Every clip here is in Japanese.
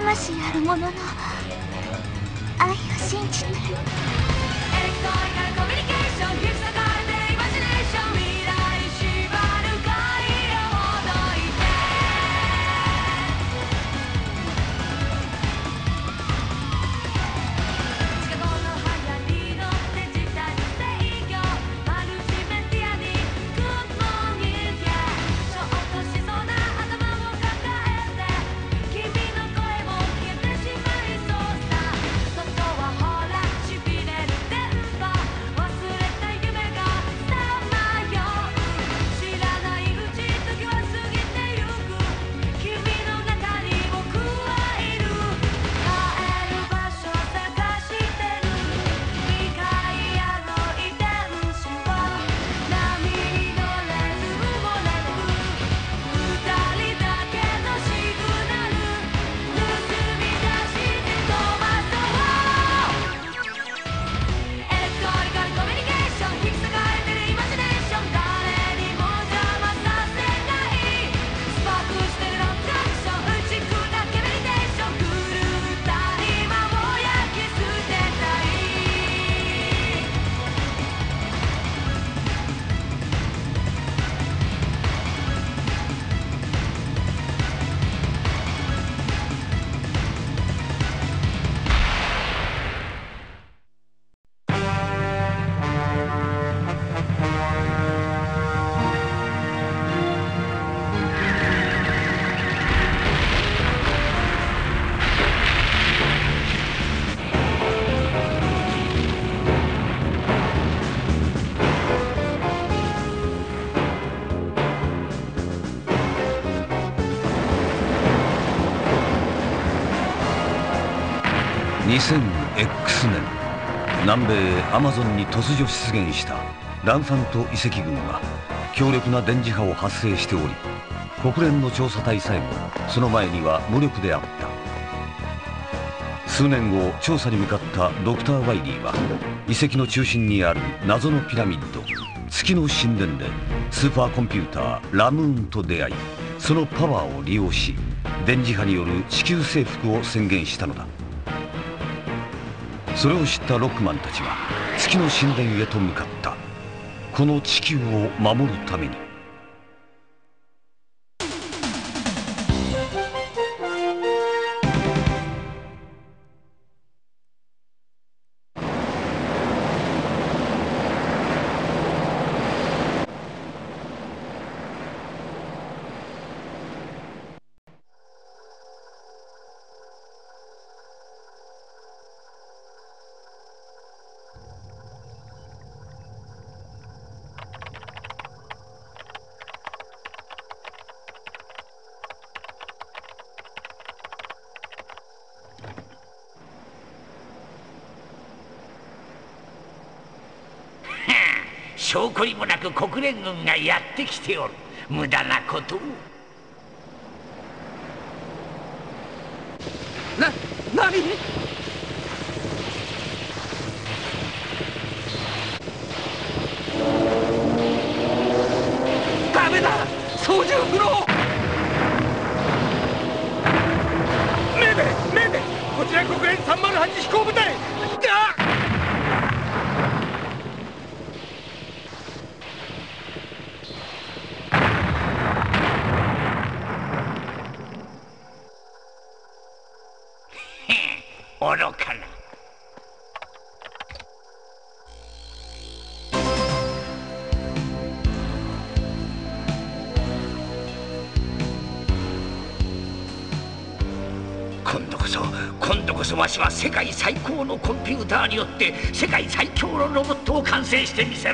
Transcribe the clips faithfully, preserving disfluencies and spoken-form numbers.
魂あるものの愛を信じて。 にせんエックス 年、南米アマゾンに突如出現したランファント遺跡群は強力な電磁波を発生しており、国連の調査隊さえもその前には無力であった。数年後、調査に向かったドクター・ワイリーは遺跡の中心にある謎のピラミッド、月の神殿でスーパーコンピューターラムーンと出会い、そのパワーを利用し電磁波による地球征服を宣言したのだ。それを知ったロックマンたちは月の神殿へと向かった。この地球を守るために。 証拠にもなく国連軍がやってきておる。無駄なことを。 な、何？ダメだ！操縦不能！メーデー！メーデー！こちら国連さんまるはち飛行部隊！だ！ 愚かな。今度こそ今度こそわしは世界最高のコンピューターによって世界最強のロボットを完成してみせる。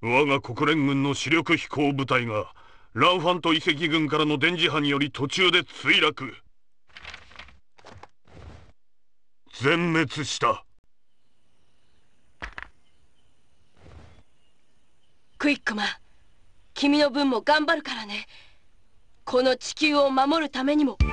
我が国連軍の主力飛行部隊がランファント遺跡軍からの電磁波により途中で墜落。全滅した。 クイックマン、君の分も頑張るからね。この地球を守るためにも。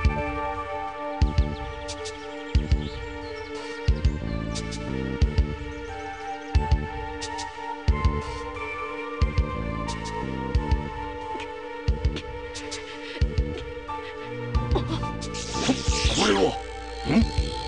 これはん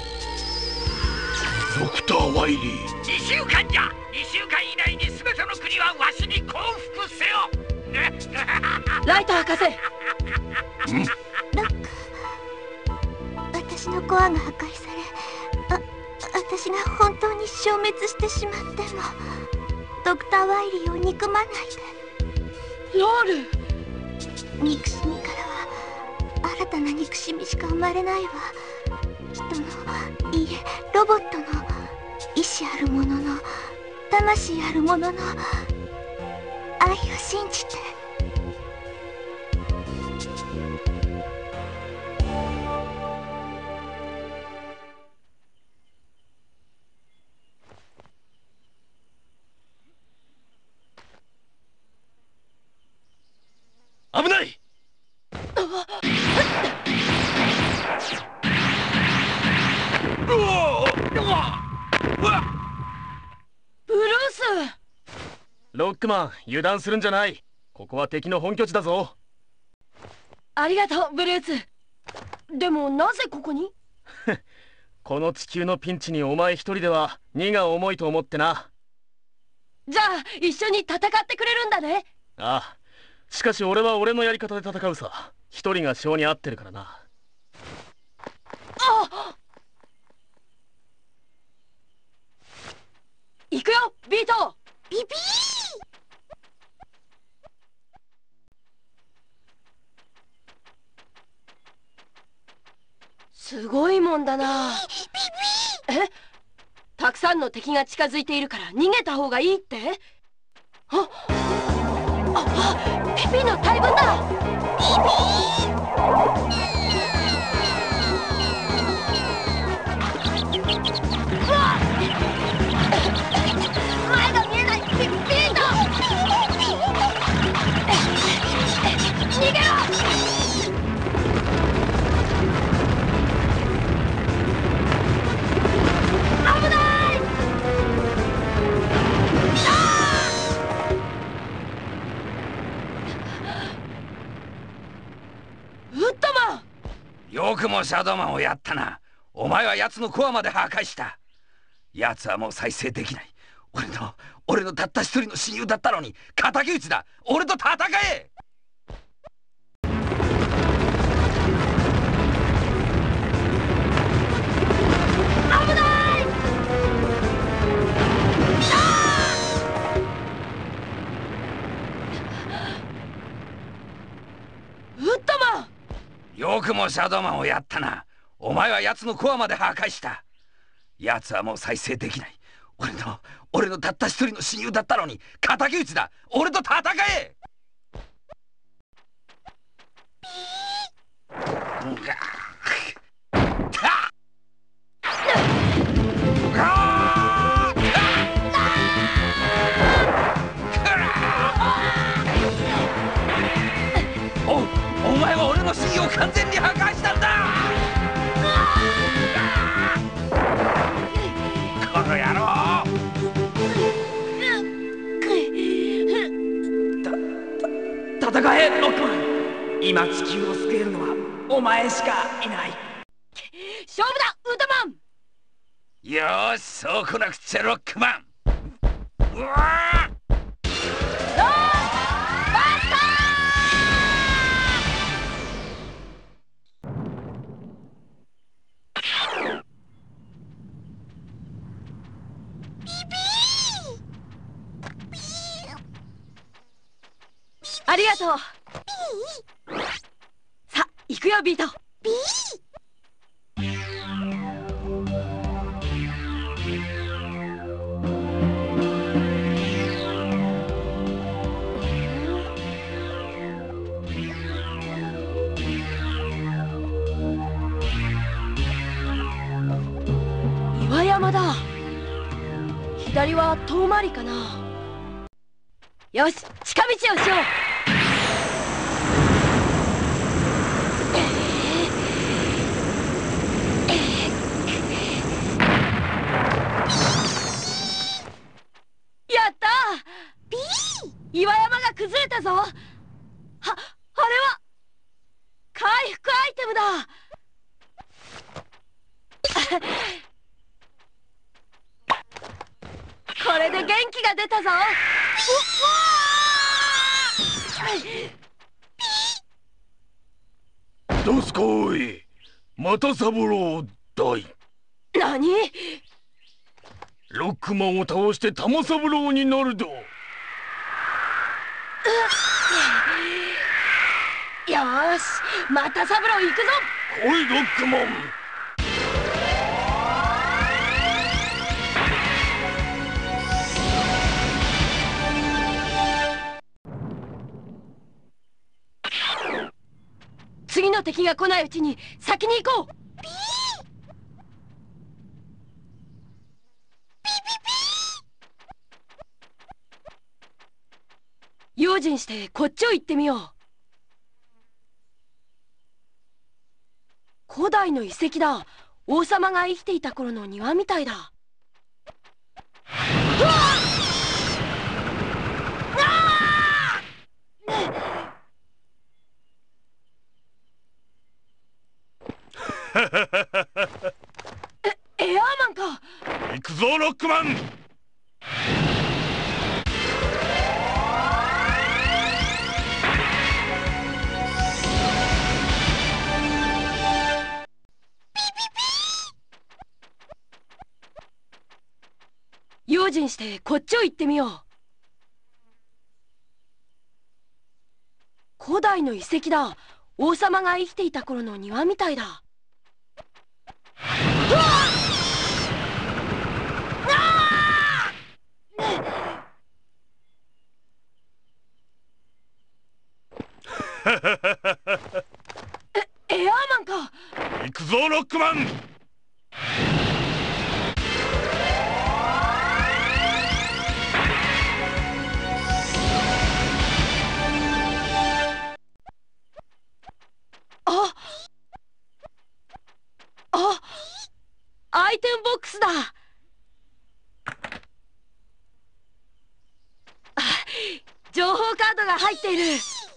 ドクター・ワイリー。 にしゅうかんじゃ。にしゅうかん以内に全ての国はわしに降伏せよ。 ライト博士。 ロック、私のコアが破壊され、あ、私が本当に消滅してしまってもドクター・ワイリーを憎まないで。 ロール、 憎しみからは新たな憎しみしか生まれないわ。人の、いいえロボットの意志あるものの魂あるものの愛を信じて。 危ない。 ブルース。 ロックマン、油断するんじゃない。ここは敵の本拠地だぞ。 ありがとうブルース。でもなぜここに？ この地球のピンチにお前一人では荷が重いと思ってな。 じゃあ一緒に戦ってくれるんだね。 ああ、しかし俺は俺のやり方で戦うさ。一人が性に合ってるからな。 あっ、行くよビート。 ビビー。 すごいもんだな。 ビビー。え、たくさんの敵が近づいているから逃げた方がいいって？ああ、ピピの大群だ。 ビビー。うわっ、前が見えない。ビビート。逃げろ。危ない。 ウッドマン。 よくもシャドーマンをやったな。お前は奴のコアまで破壊した。奴はもう再生できない。俺の俺のたった一人の親友だったのに敵討ちだ。俺と戦え。 危ない。 ウッドマン。 よくもシャドーマンをやったな。お前は奴のコアまで破壊した。奴はもう再生できない。俺の俺のたった一人の親友だったのに敵討ちだ。俺と戦え。おお前は俺の親友を完全に破壊したんだ。この野郎。 戦えロックマン。今地球を救えるのはお前しかいない。 勝負だウッドマン。 よーし、そうこなくちゃロックマン。うわーありがとう。さあ行くよビート。 ビー。 左は遠回りかな。よし、近道をしよう。やったー！ピー！岩山が崩れたぞ。は、あれは回復アイテムだ。これで元気が出たぞ。 どうすこい、また三郎だい。 何？ ロックマンを倒して玉三郎になるぞ。 よーし、また三郎行くぞ。 おいロックマン。 次の敵が来ないうちに先に行こう。ピー！用心してこっちを行ってみよう。古代の遺跡だ。王様が生きていた頃の庭みたいだ。うわえ、エアーマンか。 行くぞロックマン。 用心してこっちを行ってみよう。古代の遺跡だ。王様が生きていた頃の庭みたいだ。うわえ、エアーマンか。 行くぞロックマン。 ああ、アイテムボックスだ。あ、情報カードが入っている。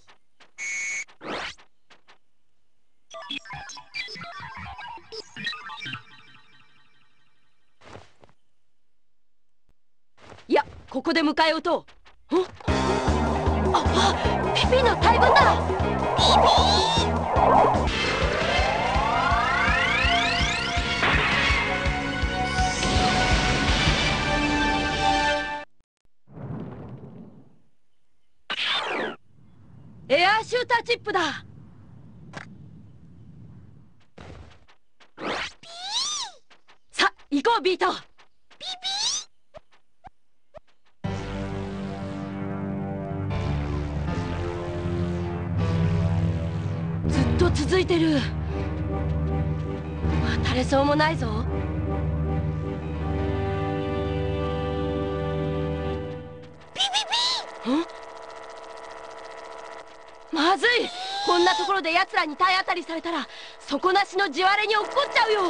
いや、ここで迎え撃とう。ああ、ピピの大群だ。ピピー！エアーシューターチップだ。さ、行こうビート。ピピー。ずっと続いてる。渡れそうもないぞ。ピピピー。ん？まずい。こんなところで奴らに体当たりされたら底なしの地割れに落っこっちゃうよ。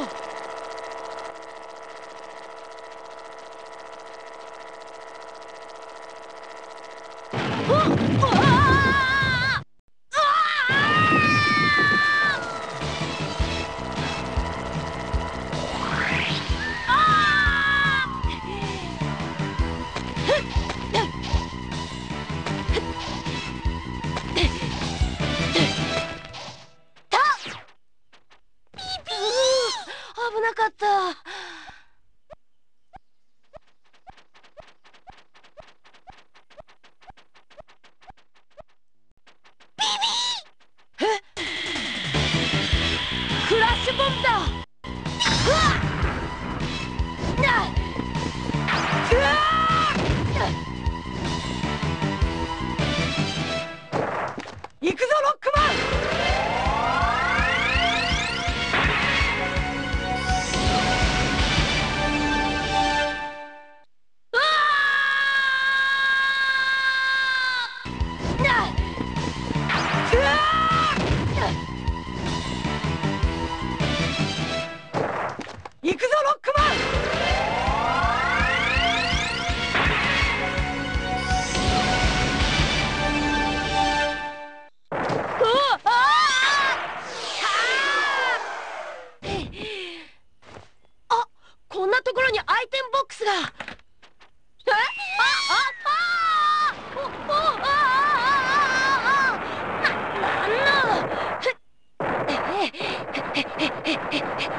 あ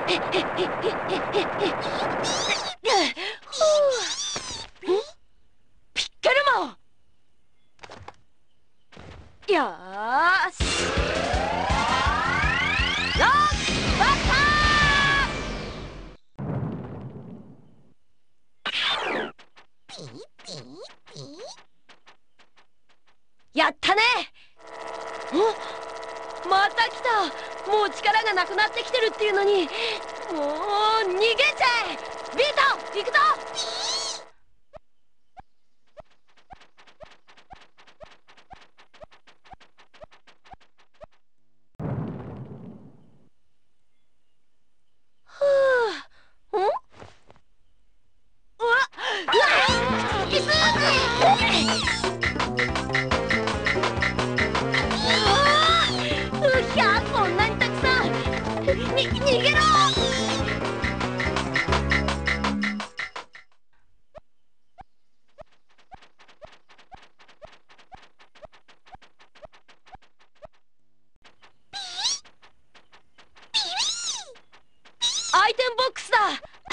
ピッケルモン。よーし、ロックバッター。やったね。お、また来た。もう力がなくなってきてるっていうのに、もう逃げちゃえ。ビート、行くぞ。ふう、ん？うわ、うわ、急ぐ。うひゃ、こんなにたくさん。に、逃げろ。アイテムボックスだ。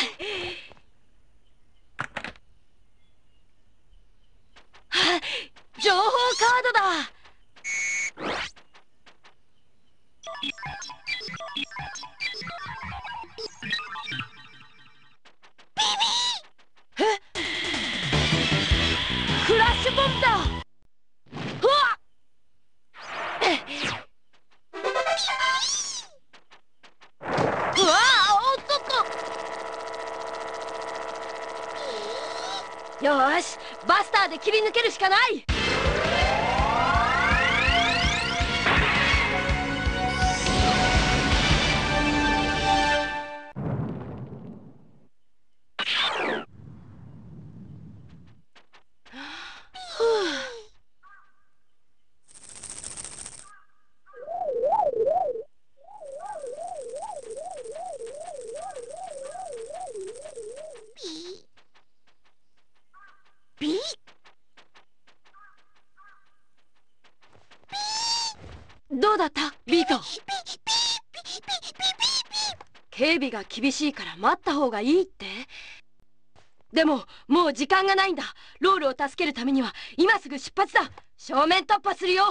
はあ、情報カードだ。え？フラッシュボムだ。うわっ！うわあ、おっとっと。よーし、バスターで切り抜けるしかない。どうだったビート？警備が厳しいから待った方がいいって。でももう時間がないんだ。ロールを助けるためには今すぐ出発だ。正面突破するよ。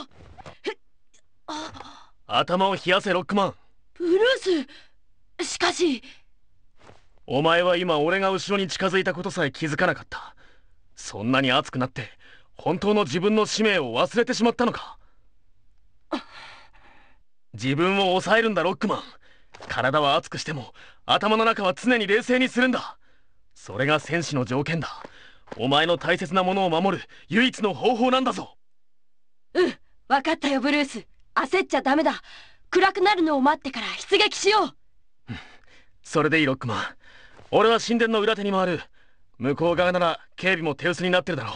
あ、 頭を冷やせロックマン。 ブルース、しかしお前は今俺が後ろに近づいたことさえ気づかなかった。そんなに熱くなって本当の自分の使命を忘れてしまったのか。自分を抑えるんだロックマン。体は熱くしても頭の中は常に冷静にするんだ。それが戦士の条件だ。お前の大切なものを守る唯一の方法なんだぞ。 うん、分かったよブルース。焦っちゃダメだ。暗くなるのを待ってから出撃しよう。 それでいいロックマン。俺は神殿の裏手に回る。向こう側なら警備も手薄になってるだろう。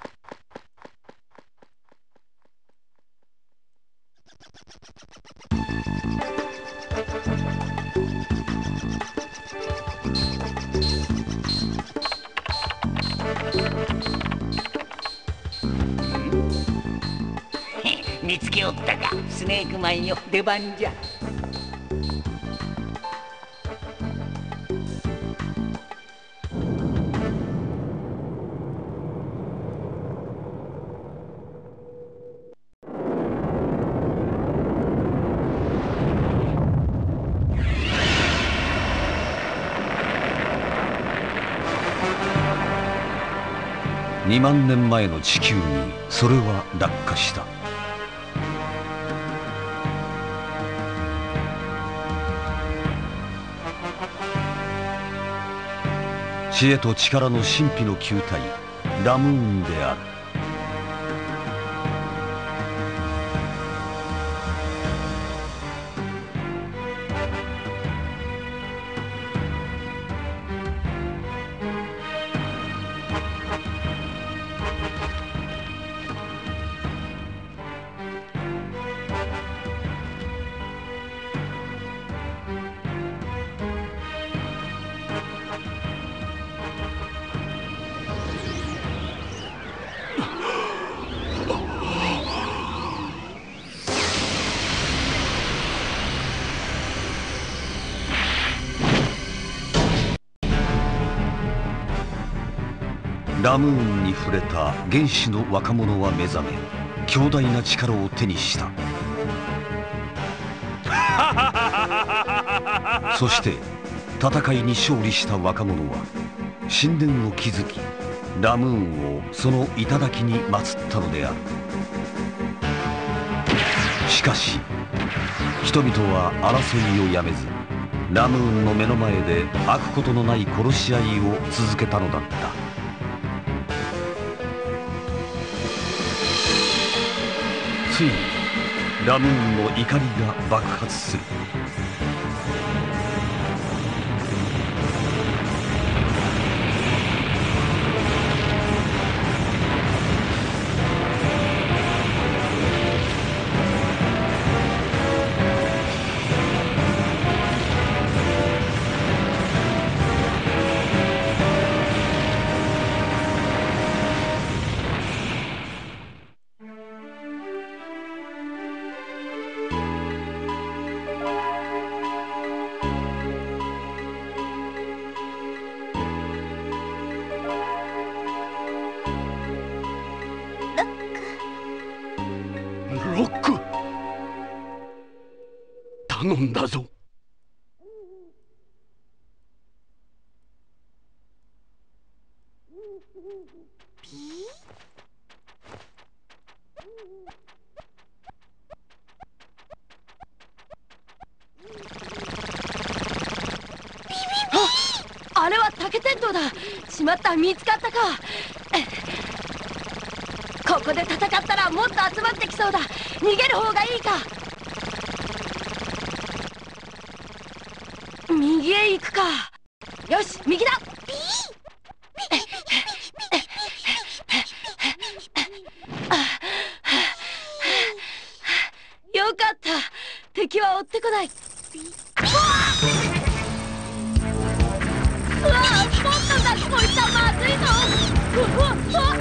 見つけおったか、スネークマンよ。出番じゃ。 にまんねんまえの地球にそれは落下した。知恵と力の神秘の球体ラムーンである。 ラムーンに触れた原始の若者は目覚め、強大な力を手にした。そして戦いに勝利した若者は神殿を築き、ラムーンをその頂に祀ったのである。しかし人々は争いをやめず、ラムーンの目の前で飽くことのない殺し合いを続けたのだった。ついにラムーンの怒りが爆発する。 ロック、頼んだぞ。 あ、あれは竹天道だ。しまった、見つかったか。ここで戦ったらもっと集まってきそうだ。逃げる方がいいか。右へ行くか。よし、右だ。よかった、敵は追ってこない。うわあ、ポットがこいつはまずいぞ。うわっ、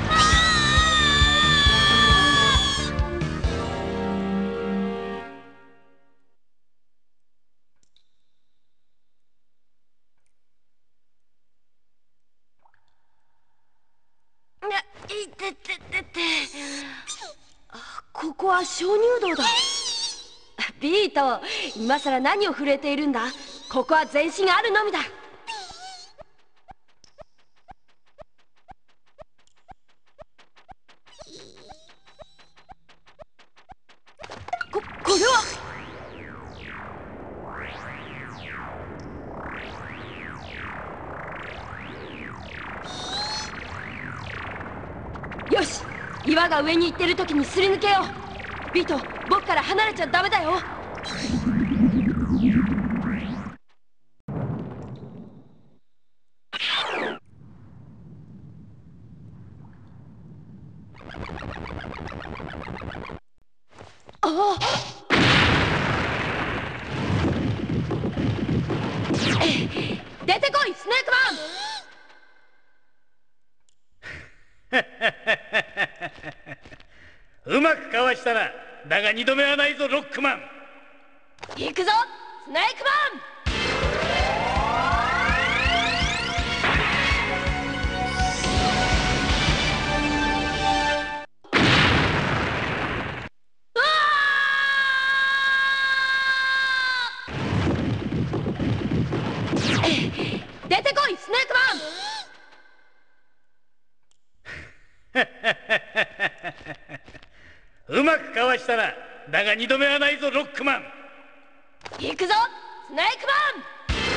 いてててて。ここは鍾乳洞だ。ビート、今さら何を震えているんだ。ここは全身あるのみだ。こ、これはよし、岩が上に行ってる時にすり抜けよう。ビート、僕から離れちゃダメだよ。ああ、出てこい、スネークマン。 うまくかわしたな。だが二度目はないぞ、ロックマン。 行くぞ、スネークマン。うわー！出てこい、スネークマン。 うまくかわしたな。だが二度目はないぞ、ロックマン。 行くぞ、スネークマン。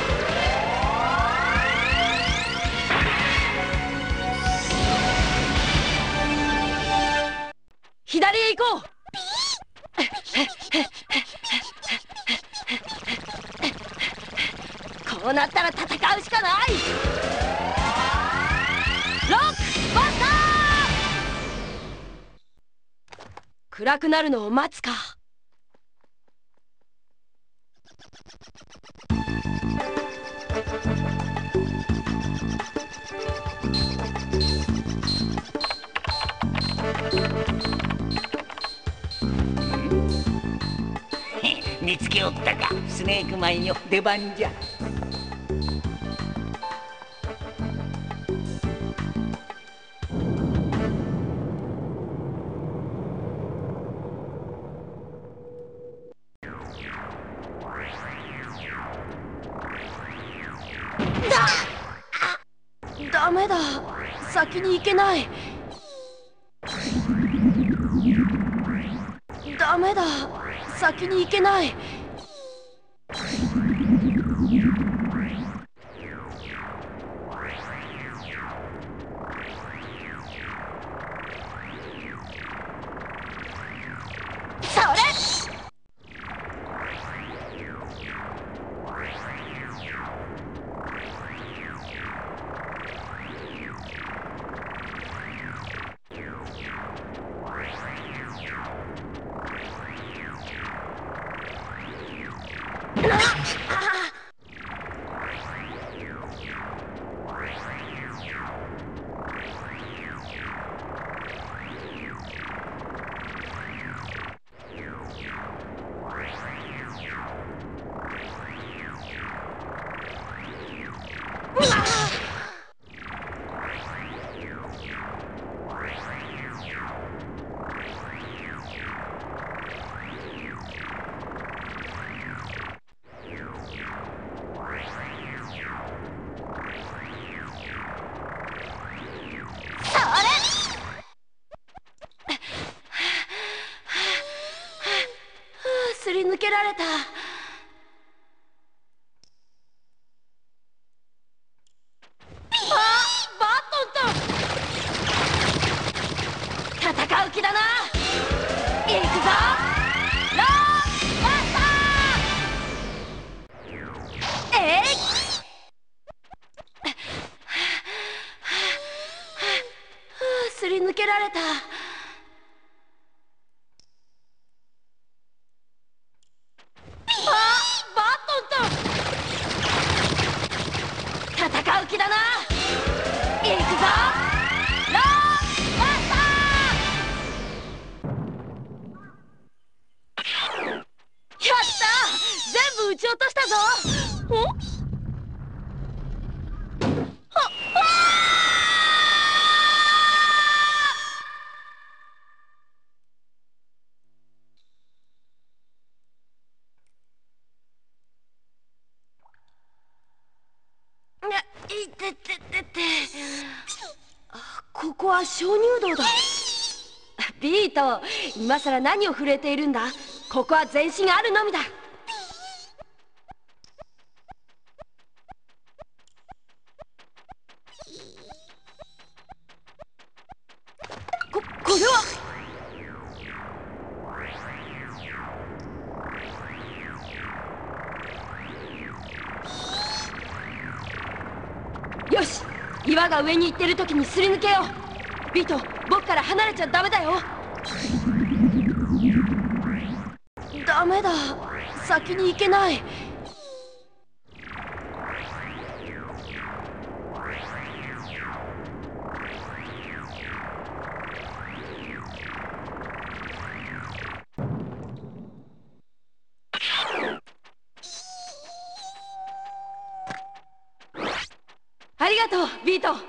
左へ行こう。こうなったら戦うしかない。ロックバスター。暗くなるのを待つか。 見つけおったか、スネークマンよ。出番じゃ。 。。。。。。。。。。。。。。。。。。。。。。。。。。。。。。。。。。。。。。。。。。。。。。。。。。。。。。。。。。。。。。。。。。。。。。。。。。。。。。。。。。。。。。。。。。。。。。。。。。。。。。。。。。。。。。。。。。。。。。。。。。。。。。。。。。。。。。。。。。。。。。 先に行けない。ダメだ、先に行けない。それ！すり抜けられた。あ、バトンと戦う気だな。行くぞ、ローバスター。えい、すり抜けられた。戦う気だな。行くぞ、ローバスター。やった、全部撃ち落としたぞ。おはっ、いてててて、ここは鍾乳洞だ。ビート、今さら何を震えているんだ。ここは全身あるのみだ。こ、これはよし、岩が上に行ってる時にすり抜けよう。ビート、僕から離れちゃダメだよ。ダメだ、先に行けない。ありがとう、ビート。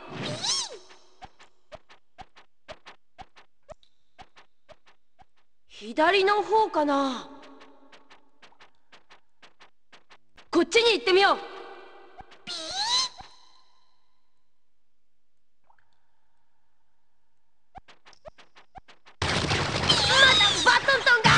左の方かな。こっちに行ってみよう。まだバトントンが。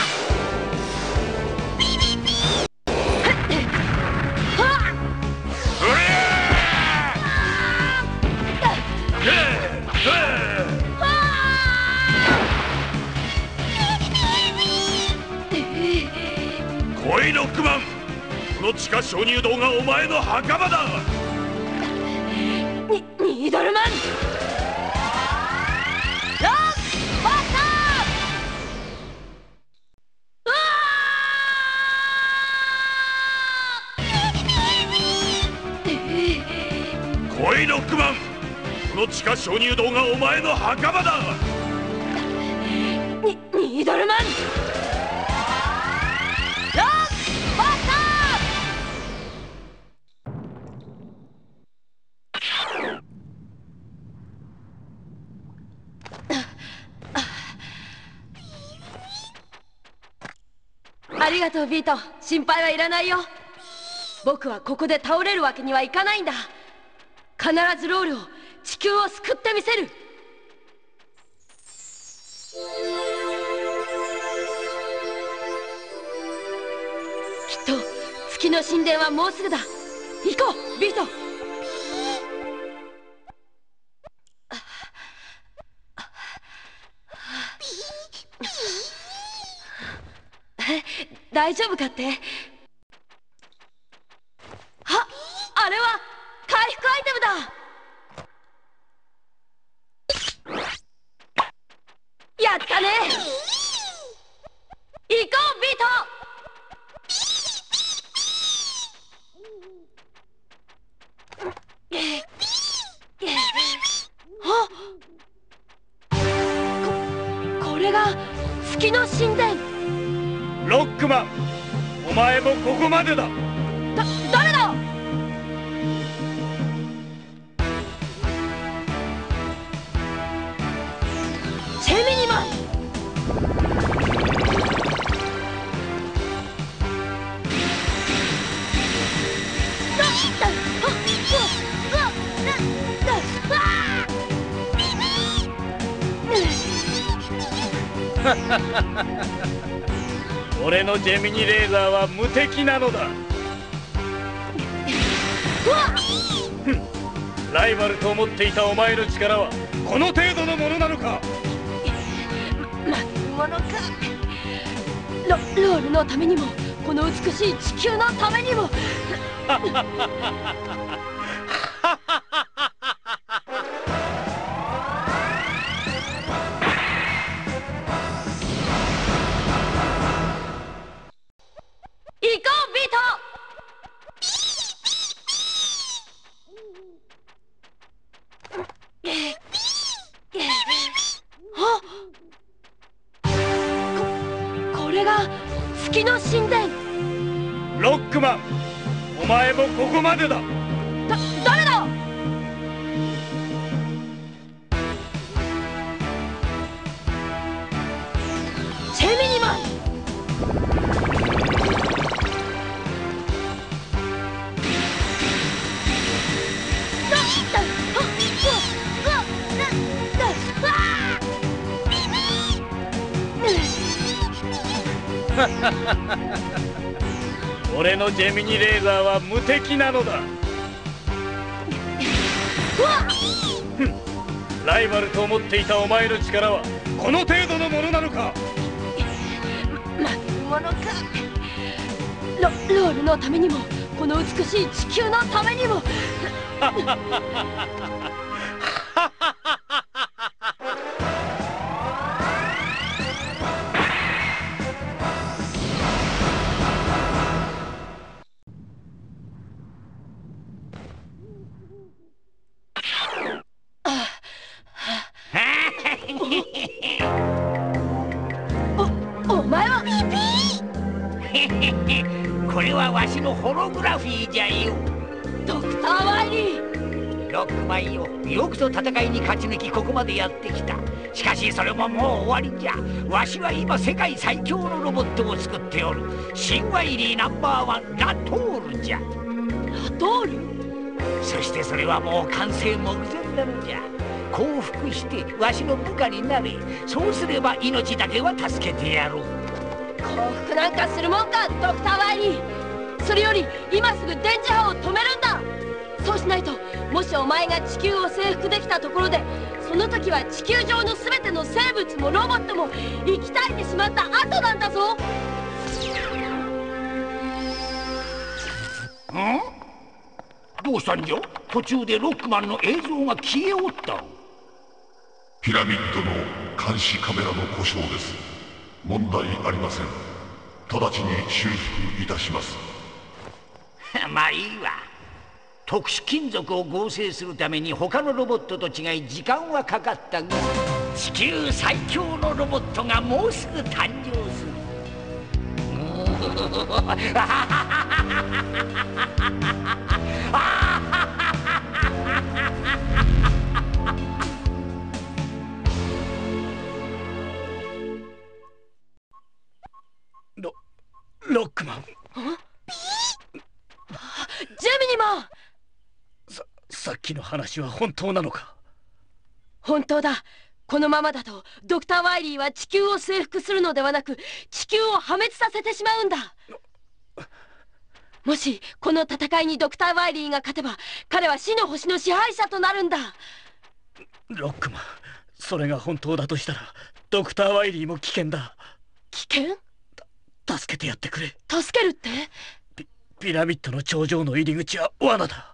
来い、ロックマン。この地下鍾乳洞がお前の墓場だ。 に、ニードルマン、ロックバスター。来い、ロックマン。この地下鍾乳洞がお前の墓場だ。 に、ニードルマン、ロックバスター。ありがとう、ビート。心配はいらないよ。僕はここで倒れるわけにはいかないんだ。必ずロールを地球を救ってみせる。きっと月の神殿はもうすぐだ。行こうビート。大丈夫かって。あ、あれは回復アイテムだ。やったね。行こうビート。あ、こ、これが月の神殿。 ロックマン、お前もここまでだ。 だ、誰だ。チェミニマン。 俺のジェミニレーザーは無敵なのだ。ライバルと思っていたお前の力はこの程度のものなのか。 ま、ま、ものか。ロ、ロールのためにも、この美しい地球のためにも。月の神殿。 ロックマン、お前もここまでだ。 だ、誰だ。チェミニマン。 俺のジェミニレーザーは無敵なのだ。ライバルと思っていたお前の力はこの程度のものなのか。 ま、ま、ものか。ロ、ロールのためにも、この美しい地球のためにも。お、お前はこれはわしのホログラフィーじゃよ。 ドクター・ワイリー。 ロックマンよ、よくぞ戦いに勝ち抜きここまでやってきた。しかしそれももう終わりじゃ。わしは今世界最強のロボットを作っておる。新ワイリーナンバーワンラトールじゃ。 ラトール。 そしてそれはもう完成目前なのじゃ。降伏してわしの部下になれ。そうすれば命だけは助けてやろう。 降伏なんかするもんか、ドクター・ワイリー。それより今すぐ電磁波を止めるんだ。そうしないと、もしお前が地球を征服できたところで、その時は地球上の全ての生物もロボットも生き絶えてしまった後なんだぞ。 ん？どうしたんじゃ？途中でロックマンの映像が消えおった。 ピラミッドの監視カメラの故障です。問題ありません。直ちに修復いたします。 まあいいわ。特殊金属を合成するために他のロボットと違い時間はかかったが、地球最強のロボットがもうすぐ誕生する。 ロ、ロックマン。 ジェミニマン。 さ、さっききの話は本当なのか？ 本当だ。このままだとドクター・ワイリーは地球を征服するのではなく地球を破滅させてしまうんだ。もしこの戦いにドクター・ワイリーが勝てば彼は死の星の支配者となるんだ。 ロックマン、それが本当だとしたらドクター・ワイリーも危険だ。 危険？ 助けてやってくれ。 助けるって？ ピ, ピラミッドの頂上の入り口は罠だ。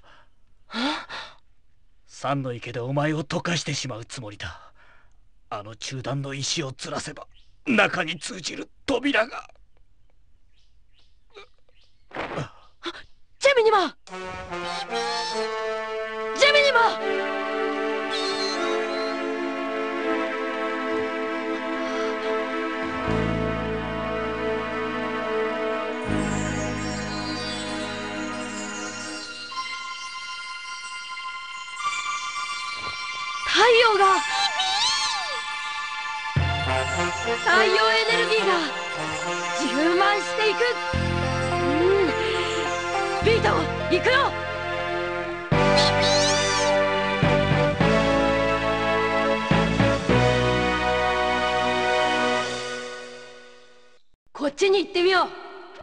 三の池でお前を溶かしてしまうつもりだ。あの中段の石をずらせば中に通じる扉が。 ジェミニマジェミニマ太陽が太陽エネルギーが充満していく。うんピート、行くよ。こっちに行ってみよう。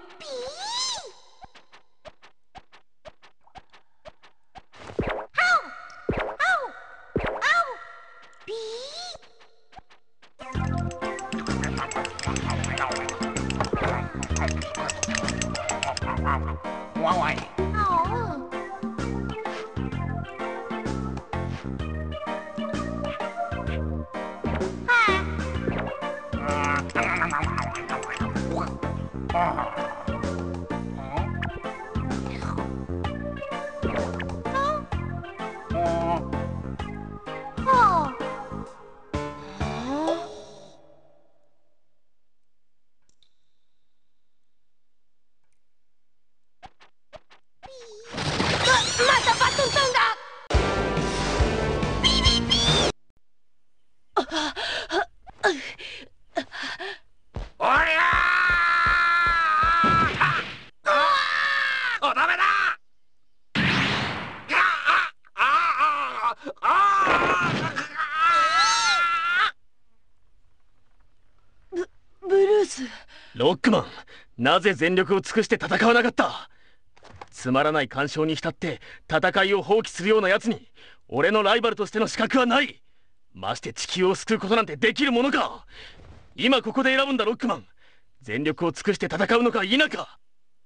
ロックマン、なぜ全力を尽くして戦わなかった？つまらない干渉に浸って戦いを放棄するようなやつに俺のライバルとしての資格はない。まして地球を救うことなんてできるものか。今ここで選ぶんだロックマン。全力を尽くして戦うのか否か。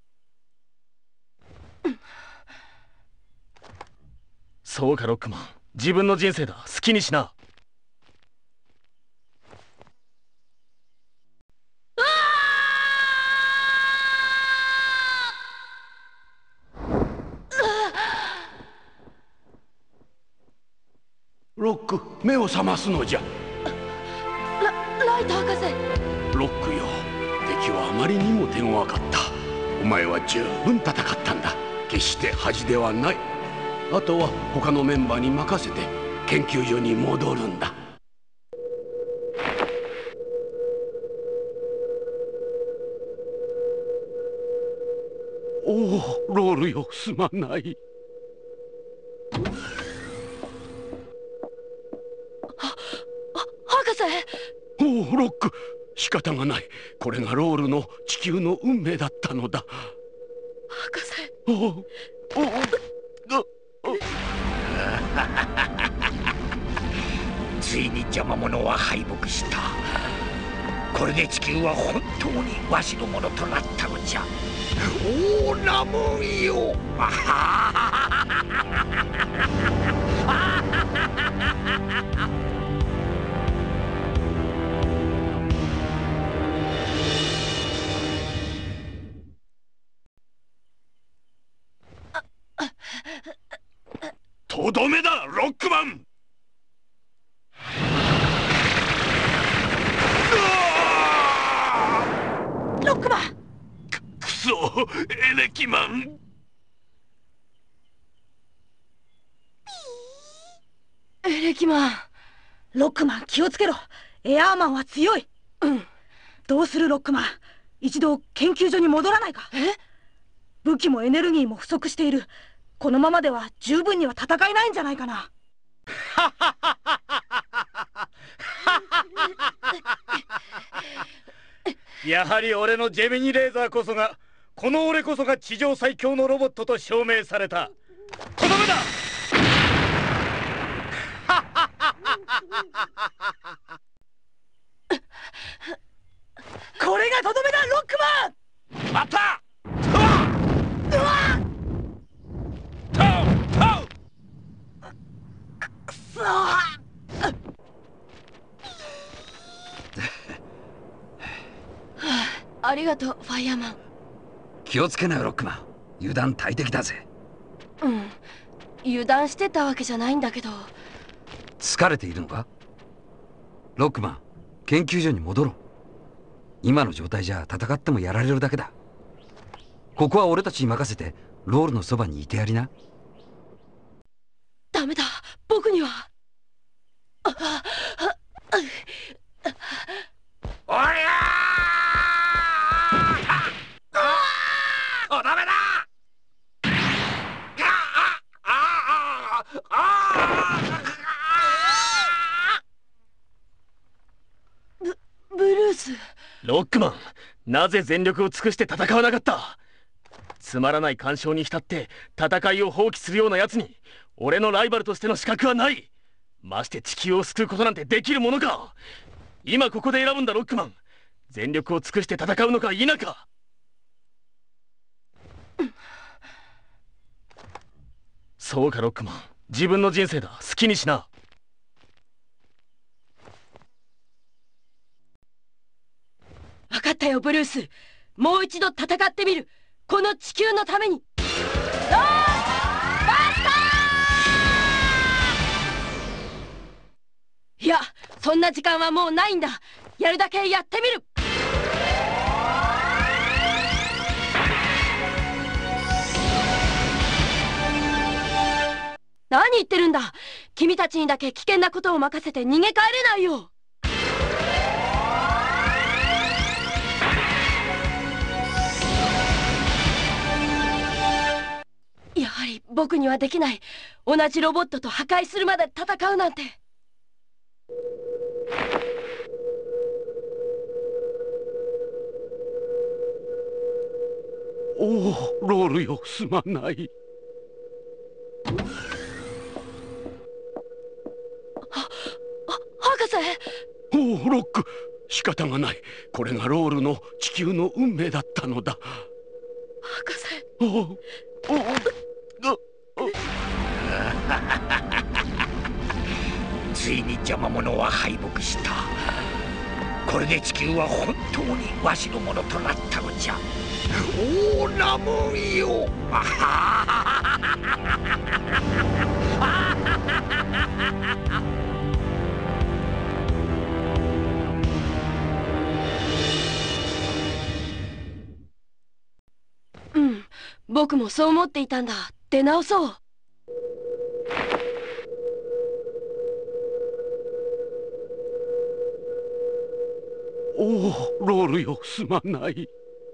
そうかロックマン、自分の人生だ、好きにしな。 ロック、目を覚ますのじゃ。 ラ、ライト博士。 ロックよ、敵はあまりにも手強かった。お前は十分戦ったんだ。決して恥ではない。あとは他のメンバーに任せて研究所に戻るんだ。おお、ロールよ、すまない。おお、ロック、仕方がない。これがロールの地球の運命だったのだ。 博士。 おお、おお、 ついに邪魔者は敗北した。これで地球は本当にわしのものとなったのじゃ。おお、ラムンよ。 とどめだ、ロックマン。 ロックマン。 く、くそ、エレキマン。 エレキマン。 ロックマン、気をつけろ。エアーマンは強い。 うん。 どうするロックマン、一度研究所に戻らないか。 え？ 武器もエネルギーも不足している。 このままでは十分には戦えないんじゃないかな。 やはり俺のジェミニレーザーこそが、この俺こそが地上最強のロボットと証明された。とどめだ。 これがとどめだ、ロックマン。 待った。 うわっくそー。 ありがとう、ファイヤーマン。 気をつけなよ、ロックマン。油断大敵だぜ。 うん、油断してたわけじゃないんだけど。 疲れているのか？ロックマン、研究所に戻ろう。今の状態じゃ戦ってもやられるだけだ。ここは俺たちに任せてロールのそばにいてやりな。 ダメだ、僕には。 おりゃー！とどめだ！ ブ、ブルース。 ロックマン、なぜ全力を尽くして戦わなかった？つまらない干渉に浸って戦いを放棄するような奴に俺のライバルとしての資格はない。まして地球を救うことなんてできるものか。今ここで選ぶんだ、ロックマン。全力を尽くして戦うのか否か。そうか、ロックマン、自分の人生だ、好きにしな。 分かったよ、ブルース。もう一度戦ってみる。この地球のために。ロールバスター！いや、そんな時間はもうないんだ。やるだけやってみる。何言ってるんだ。君たちにだけ危険なことを任せて逃げ帰れないよ。やはり僕にはできない。同じロボットと破壊するまで戦うなんて。 おお、ロールよ、すまない。 は、は、博士。 おお、ロック、仕方がない。これがロールの地球の運命だったのだ。 博士。 おお、おお、 ついに邪魔者は敗北した。これで地球は本当にわしのものとなったのじゃ。おお、ラムーンよ。 うん、僕もそう思っていたんだ。出直そう。 おお、ロールよ、すまない。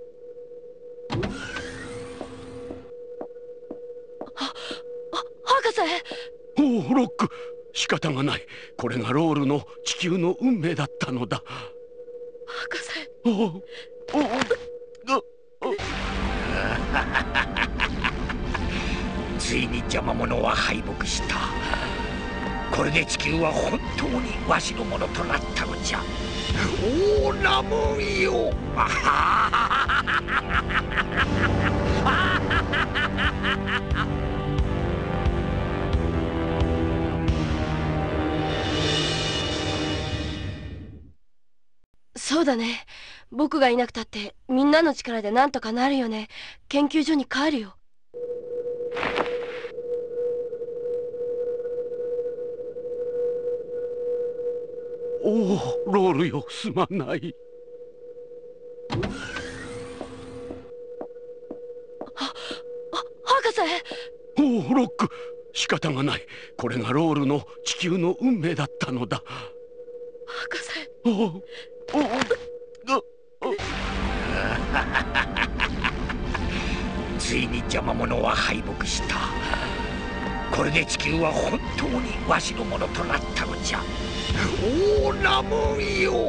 は、は、博士。 おお、ロック、仕方がない。これがロールの地球の運命だったのだ。 博士。 おお、おお、おついに邪魔者は敗北した。これで地球は本当にわしのものとなったのじゃ。おお、ラムーンよ。 そうだね。僕がいなくたってみんなの力でなんとかなるよね。研究所に帰るよ。 おお、ロールよ、すまない。 は、は、博士。 おお、ロック、仕方がない。これがロールの地球の運命だったのだ。 博士。 おお、おお、 つついに邪魔者は敗北した。これで地球は本当にわしのものとなったのじゃ。おお、ラムーンよ。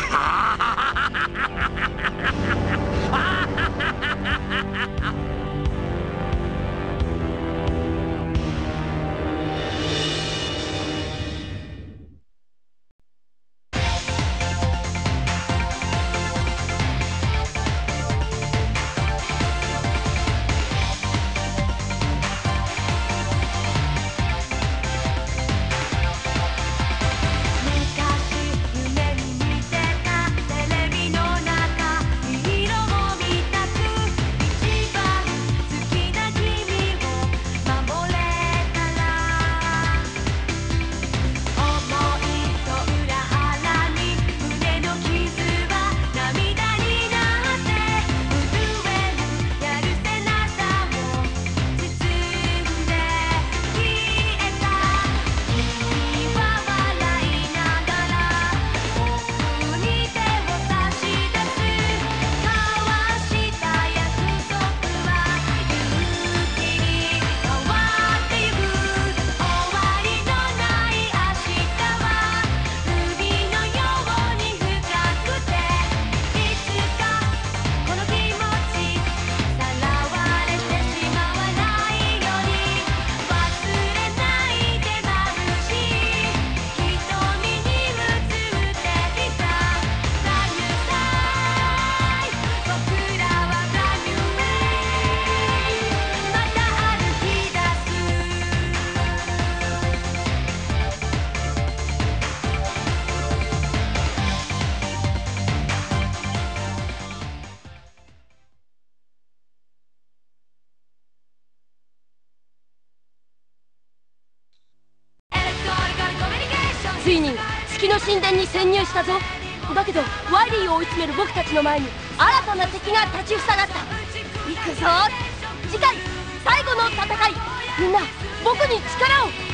ついに月の神殿に潜入したぞ。だけどワイリーを追い詰める僕たちの前に新たな敵が立ちふさがった。行くぞ。次回最後の戦い、みんな僕に力を。